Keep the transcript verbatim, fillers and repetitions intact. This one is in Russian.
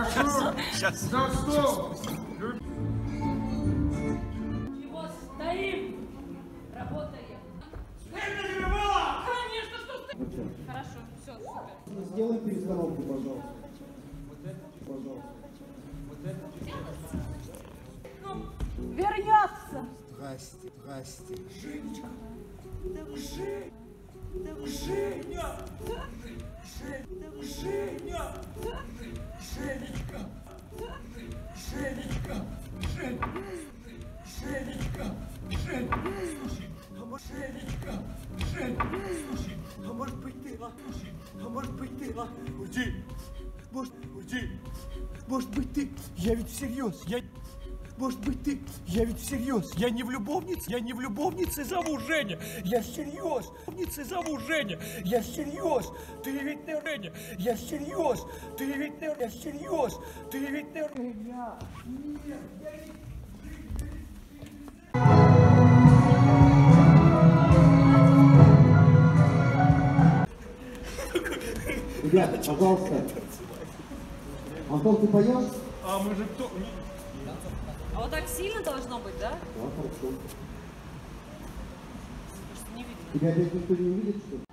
Хорошо. Сейчас. За стол. Чего стоим? Работаем. Это тебе было? Конечно, что ты... Хорошо, все, супер. Сделай перестановку, пожалуйста. Вот это, пожалуйста. Вот это. Ну, вернется. Здрасте, здрасте. Женечка. Жень. Женя. Жень. Женя. Женечка. Женечка. Жень. Женечка. Жень. Слушай, а может, Женечка. Жень. Слушай, а может быть ты, а? Слушай, а может быть ты, а? Уйди. Может, уйди. Может быть ты. Я ведь всерьез. Я... Может быть ты, я ведь всерьез, я не в любовнице, я не в любовнице зову Женя, я всерьез, в любовнице зову Женя, я всерьез, ты ведь не Женя, я всерьез, ты ведь не, я всерьез, ты ведь не Женя, нет, я не... Ребят, пожалуйста. Антон, ты поешь? А мы же кто? А вот так сильно должно быть, да? Да, хорошо. Не видно. Тебя опять никто не увидит, что ли?